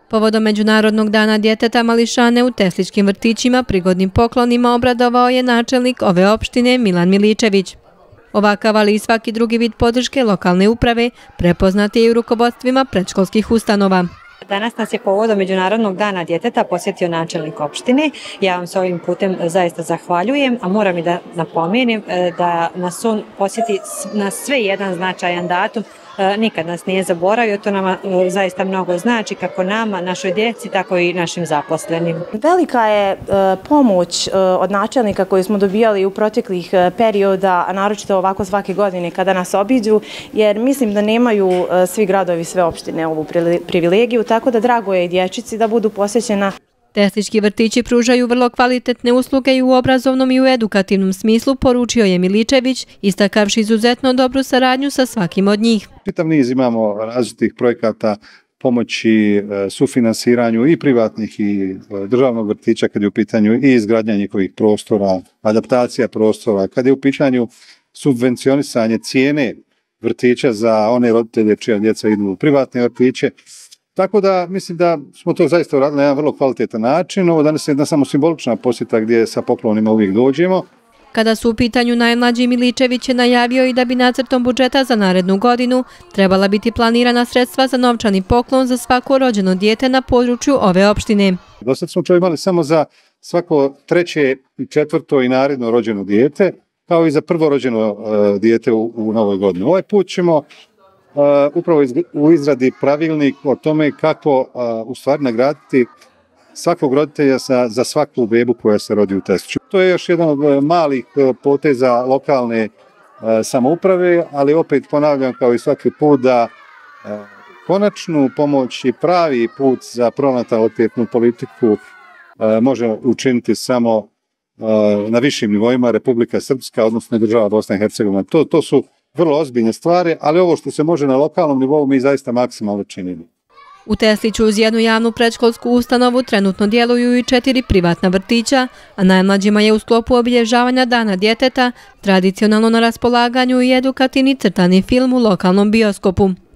Povodom Međunarodnog dana djeteta mališane u Tesličkim vrtićima prigodnim poklonima obradovao je načelnik ove opštine Milan Miličević. Ovakav, ali i svaki drugi vid podrške lokalne uprave prepoznat je i u rukovodstvima predškolskih ustanova. Danas nas je povodom Međunarodnog dana djeteta posjetio načelnik opštine. Ja vam se ovim putem zaista zahvaljujem, a moram i da napomenem da nas on posjeti na sve jedan značajan datum. Nikad nas nije zaboravio, to nama zaista mnogo znači, kako nama, našoj djeci, tako i našim zaposlenim. Velika je pomoć od načelnika koju smo dobijali u proteklih perioda, a naročito ovako svake godine kada nas obiđu, jer mislim da nemaju svi gradovi, sve opštine ovu privilegiju, tako da drago je i dječici da budu posjećena. Teslički vrtići pružaju vrlo kvalitetne usluge i u obrazovnom i u edukativnom smislu, poručio je Miličević, istakavši izuzetno dobru saradnju sa svakim od njih. Čitav niz imamo različitih projekata pomoći sufinansiranju i privatnih i državnog vrtića kad je u pitanju i izgradnja njihovih prostora, adaptacija prostora, kad je u pitanju subvencionisanje cijene vrtića za one roditelje čija djeca idu u privatne vrtiće. Tako da mislim da smo to zaista uradili na jedan vrlo kvalitetan način. Ovo danas je jedna samo simbolična posjeta gdje sa poklonima uvijek dođemo. Kada su u pitanju najmlađi, Miličević je najavio i da bi nacrtom budžeta za narednu godinu trebala biti planirana sredstva za novčani poklon za svako rođeno dijete na području ove opštine. Do sad smo imali samo za svako treće i četvrto i naredno rođeno dijete, kao i za prvo rođeno dijete u novoj godini. Ovaj put ćemo upravo u izradi pravilnik o tome kako u stvari nagraditi svakog roditelja za svaku bebu koja se rodi u Tesliću. To je još jedan od malih poteza lokalne samouprave, ali opet ponavljam kao i svaki put da konačnu pomoć i pravi put za pronatalitetnu politiku može učiniti samo na višim nivoima Republika Srpska, odnosno država Bosna i Hercegovina. To su vrlo ozbiljne stvari, ali ovo što se može na lokalnom nivou mi zaista maksimalno činimo. U Tesliću uz jednu javnu predškolsku ustanovu trenutno djeluju i 4 privatna vrtića, a najmlađima je u sklopu obilježavanja Dana djeteta tradicionalno na raspolaganju i edukativni crtani film u lokalnom bioskopu.